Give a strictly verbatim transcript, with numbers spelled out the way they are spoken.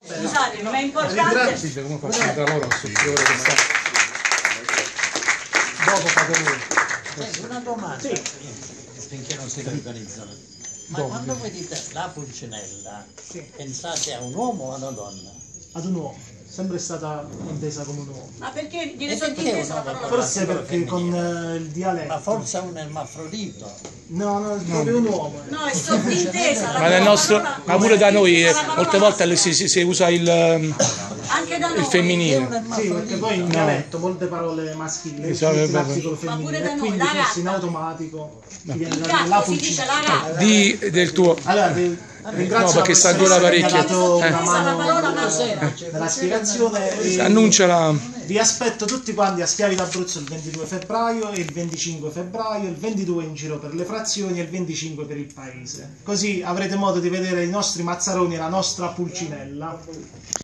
Scusate, ma è importante. Ringrazio come faccio da loro a sostituire che stanno. Dopo fate voi. Senti, una domanda, sì. Finché non si riorganizzano. Ma Dopo, quando sì. voi dite la pulcinella, Sì. pensate a un uomo o a una donna? Ad un uomo, sempre stata intesa come un uomo. Ma perché viene E perché sottintesa la una parola? Forse perché con eh, il dialetto. Ma forse un ermafrodito. No, no, è proprio un uomo. eh. No, è sottintesa la Ma nel nostro, parola. ma pure da noi eh, La parola molte volte si, si, si usa il, ehm, anche da noi. il È femminile. un Sì, perché ermafrodito. poi in dialetto molte parole maschili Esatto, utilizzano vabbè. l'articolo Ma pure femminile da e noi, quindi la forse in gatta. automatico ti viene Il da dire gatto la si dice la pulcina. gatta. Di, del tuo. Allora, vi ringrazio No, perché la sta professoressa ancora che mi ha parecchio. dato Eh. una Usa la parola mano ma nella spiegazione. e Annunciala. Vi aspetto tutti quanti a Schiavi d'Abruzzo il ventidue febbraio e il venticinque febbraio, il ventidue in giro per le frazioni e il venticinque per il paese. Così avrete modo di vedere i nostri mazzaroni e la nostra pulcinella.